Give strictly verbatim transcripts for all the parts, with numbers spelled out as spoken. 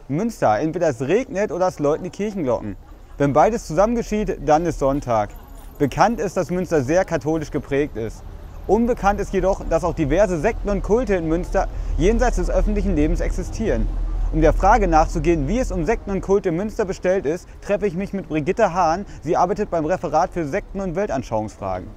Münster, entweder es regnet oder es läuten die Kirchenglocken. Wenn beides zusammen geschieht, dann ist Sonntag. Bekannt ist, dass Münster sehr katholisch geprägt ist. Unbekannt ist jedoch, dass auch diverse Sekten und Kulte in Münster jenseits des öffentlichen Lebens existieren. Um der Frage nachzugehen, wie es um Sekten und Kulte in Münster bestellt ist, treffe ich mich mit Brigitte Hahn. Sie arbeitet beim Referat für Sekten- und Weltanschauungsfragen.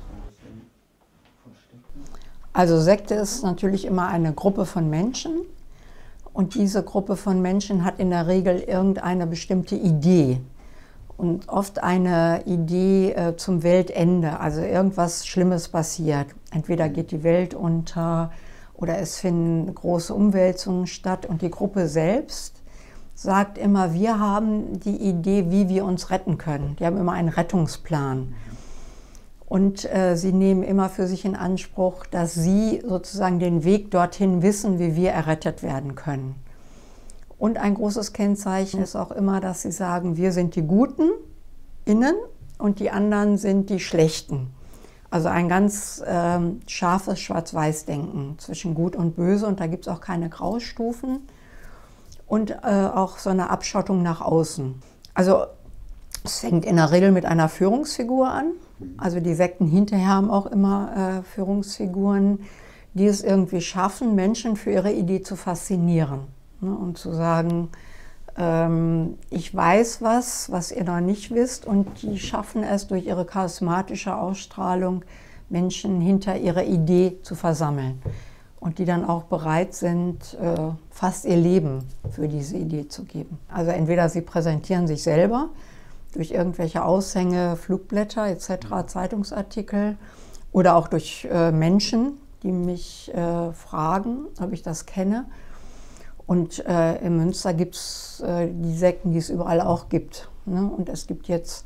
Also Sekte ist natürlich immer eine Gruppe von Menschen. Und diese Gruppe von Menschen hat in der Regel irgendeine bestimmte Idee. Und oft eine Idee äh, zum Weltende, also irgendwas Schlimmes passiert. Entweder geht die Welt unter oder es finden große Umwälzungen statt. Und die Gruppe selbst sagt immer, wir haben die Idee, wie wir uns retten können. Die haben immer einen Rettungsplan. Und äh, sie nehmen immer für sich in Anspruch, dass sie sozusagen den Weg dorthin wissen, wie wir errettet werden können. Und ein großes Kennzeichen ist auch immer, dass sie sagen, wir sind die Guten innen und die anderen sind die Schlechten. Also ein ganz ähm, scharfes Schwarz-Weiß-Denken zwischen Gut und Böse, und da gibt es auch keine Graustufen und äh, auch so eine Abschottung nach außen. Also es fängt in der Regel mit einer Führungsfigur an. Also die Sekten hinterher haben auch immer äh, Führungsfiguren, die es irgendwie schaffen, Menschen für ihre Idee zu faszinieren. Ne, und zu sagen, ähm, ich weiß was, was ihr noch nicht wisst, und die schaffen es durch ihre charismatische Ausstrahlung, Menschen hinter ihrer Idee zu versammeln. Und die dann auch bereit sind, äh, fast ihr Leben für diese Idee zu geben. Also entweder sie präsentieren sich selber durch irgendwelche Aushänge, Flugblätter et cetera, Zeitungsartikel, oder auch durch äh, Menschen, die mich äh, fragen, ob ich das kenne. Und äh, in Münster gibt es äh, die Sekten, die es überall auch gibt. Ne? Und es gibt jetzt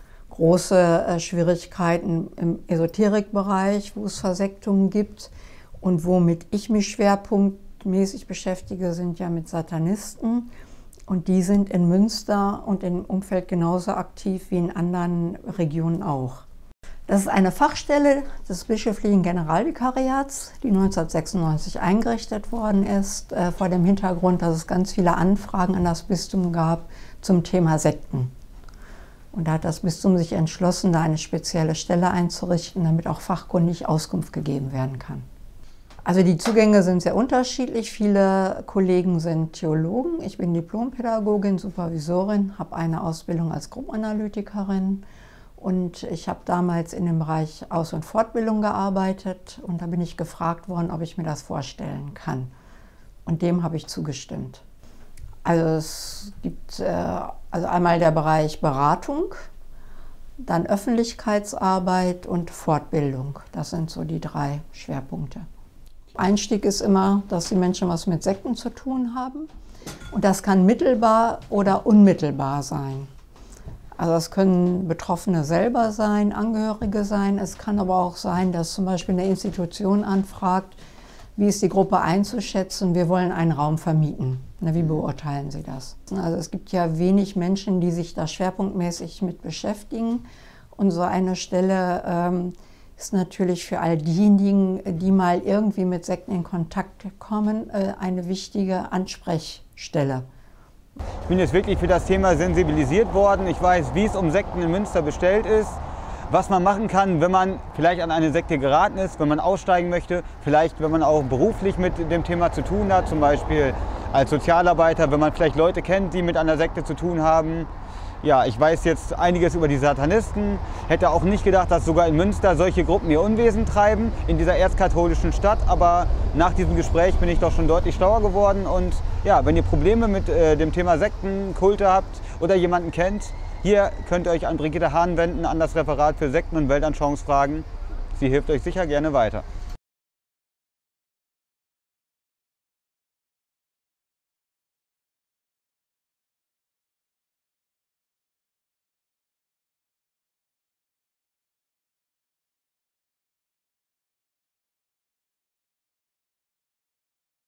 große äh, Schwierigkeiten im Esoterikbereich, wo es Versektungen gibt. Und womit ich mich schwerpunktmäßig beschäftige, sind ja mit Satanisten. Und die sind in Münster und im Umfeld genauso aktiv wie in anderen Regionen auch. Das ist eine Fachstelle des bischöflichen Generalvikariats, die neunzehnhundertsechsundneunzig eingerichtet worden ist, äh, vor dem Hintergrund, dass es ganz viele Anfragen an das Bistum gab zum Thema Sekten. Und da hat das Bistum sich entschlossen, da eine spezielle Stelle einzurichten, damit auch fachkundig Auskunft gegeben werden kann. Also die Zugänge sind sehr unterschiedlich. Viele Kollegen sind Theologen. Ich bin Diplompädagogin, Supervisorin, habe eine Ausbildung als Gruppenanalytikerin. Und ich habe damals in dem Bereich Aus- und Fortbildung gearbeitet, und da bin ich gefragt worden, ob ich mir das vorstellen kann. Und dem habe ich zugestimmt. Also es gibt äh, also einmal der Bereich Beratung, dann Öffentlichkeitsarbeit und Fortbildung. Das sind so die drei Schwerpunkte. Einstieg ist immer, dass die Menschen was mit Sekten zu tun haben. Und das kann mittelbar oder unmittelbar sein. Also es können Betroffene selber sein, Angehörige sein. Es kann aber auch sein, dass zum Beispiel eine Institution anfragt, wie ist die Gruppe einzuschätzen, wir wollen einen Raum vermieten. Na, wie beurteilen Sie das? Also es gibt ja wenig Menschen, die sich da schwerpunktmäßig mit beschäftigen. Und so eine Stelle ähm, ist natürlich für all diejenigen, die mal irgendwie mit Sekten in Kontakt kommen, äh, eine wichtige Ansprechstelle. Ich bin jetzt wirklich für das Thema sensibilisiert worden. Ich weiß, wie es um Sekten in Münster bestellt ist, was man machen kann, wenn man vielleicht an eine Sekte geraten ist, wenn man aussteigen möchte, vielleicht wenn man auch beruflich mit dem Thema zu tun hat, zum Beispiel als Sozialarbeiter, wenn man vielleicht Leute kennt, die mit einer Sekte zu tun haben. Ja, ich weiß jetzt einiges über die Satanisten, hätte auch nicht gedacht, dass sogar in Münster solche Gruppen ihr Unwesen treiben, in dieser erzkatholischen Stadt. Aber nach diesem Gespräch bin ich doch schon deutlich schlauer geworden. Und ja, wenn ihr Probleme mit äh, dem Thema Sekten, Kulte habt oder jemanden kennt, hier könnt ihr euch an Brigitte Hahn wenden, an das Referat für Sekten- und Weltanschauungsfragen. Sie hilft euch sicher gerne weiter.